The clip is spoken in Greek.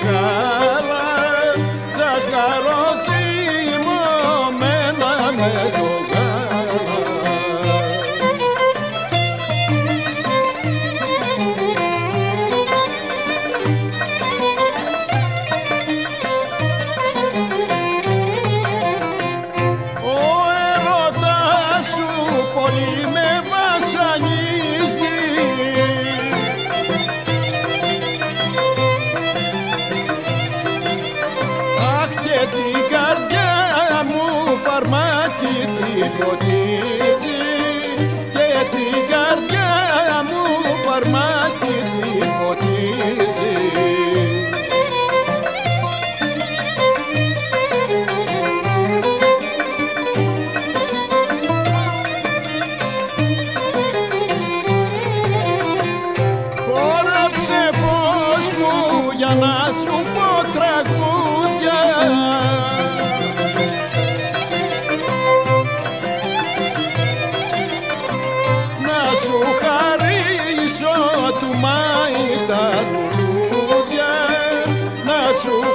γάλα, ζαχαρozυμωμένα με το γάλα. Ο έρωτας σου πολύ με βασανίζει, αχ, και την καρδιά μου φαρμάκι την ποτίζει, και την καρδιά μου φαρμάκι την ποτίζει. Χόρεψε φως μου για να σου πω τραγούδια, να σου χαρίσω του Μάη τα λουλούδια, να σου